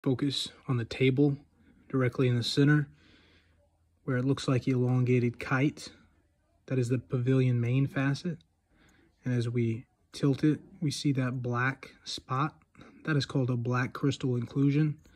focus on the table directly in the center where it looks like an elongated kite. That is the pavilion main facet. And as we tilt it, we see that black spot. That is called a black crystal inclusion.